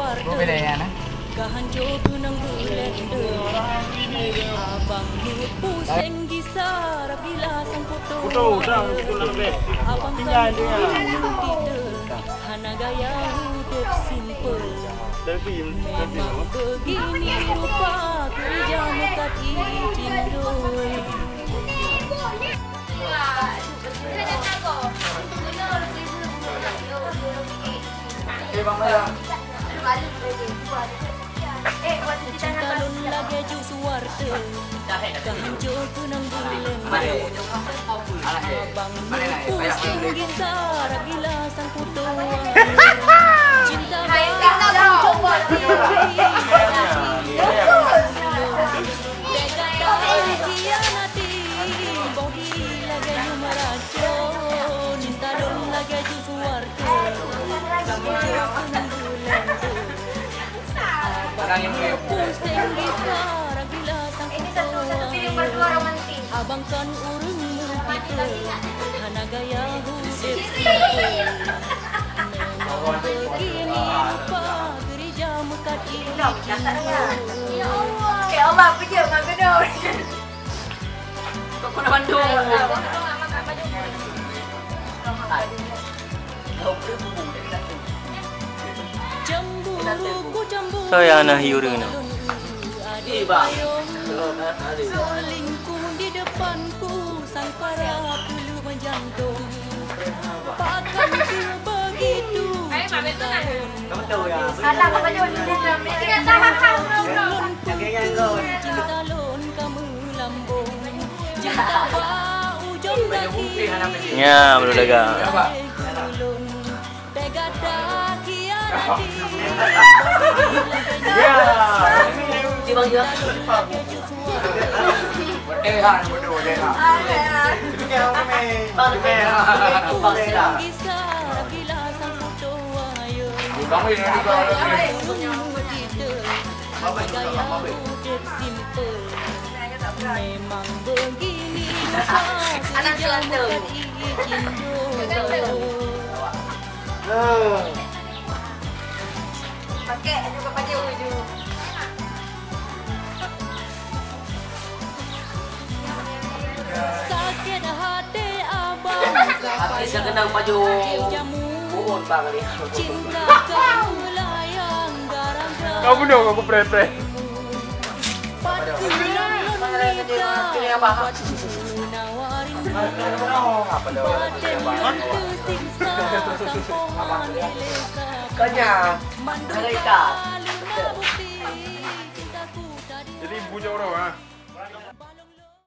Gue beda ya nah. Kahanjo tunang bulan abang pusing gisar bila sang foto abang tinggal dia hana gaya hidup simple memang begini rupa kerja mukat izin doi Calon lagi jus warta Kahanjo tunang bulan abang pusing gisar bila sang foto cinta abang coba diri hianati bodi lagi numarajo cinta don lagi jus warta Kahanjo tunang bulan pusing gisar bila sang foto abang kan urung kita hana gaya hidup simple memang begini rupa gereja mekat ini Ya Allah, apa je makan dah. Kau nak Bandung. cemburu ku cemburu Saya anak hiu dengan Bang. selingkuh di depanku sang para pilu menjantung pakan ku begitu cinta Salah kau baju ni dah. Kita tahan cinta lon kamu lambung cinta bau jom lagi ya belum dagang. tega dakianati Bang juga. Berdehan, berdehan. Bang dah. Kamu ini juga ada memang begini Anak Selatan. Pakai juga pakai baju. sakit hati abang Habis saya kena baju buun bang ni. cinta kamu layang garang Kamu dong, aku pre-pre. Kanya. Mereka.